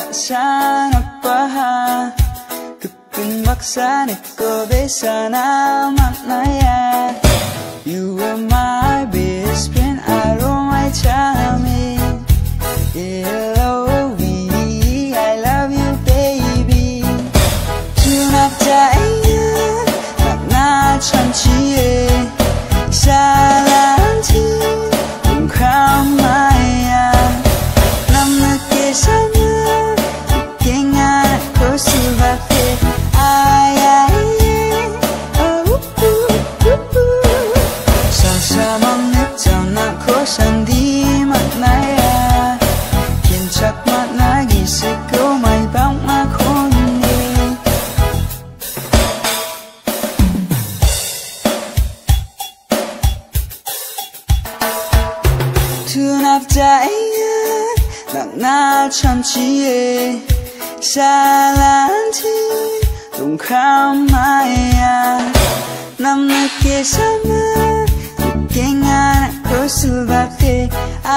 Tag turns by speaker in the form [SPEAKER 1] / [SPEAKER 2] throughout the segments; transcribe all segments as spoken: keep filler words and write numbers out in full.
[SPEAKER 1] sana pa. Kung baksanit ko be sana maknaya. You are my best friend, araw my charming. L O V E, I love you baby. tunap자야 나 참치에 사랑지 웅크마야. 남 늦게 살면 늦게 안고 수밖에. Sandi maknaya Kinsak maknagisip ko may bang makundi. tunap자야 나 참치에 사랑지 웅크마야. 남 늦게 살면 늦게 안고 수밖에.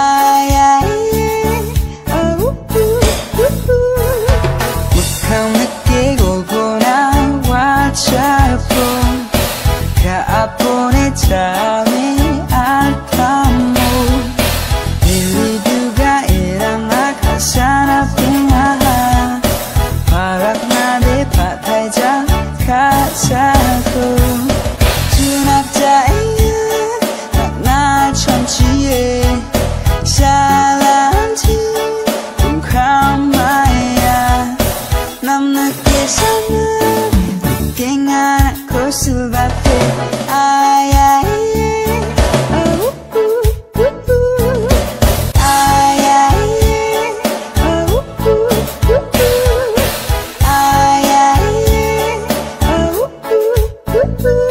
[SPEAKER 1] 무khang 늦게 오고 나와 잡고 가아폰의 잠이 알파모. Niliduga irang nakasana pingaha Parak na di patay dyan kasago. tunap자야 나 참치에 사랑지 웅크마야. 남 늦게 살면 늦게 안고 수밖에. Ooh.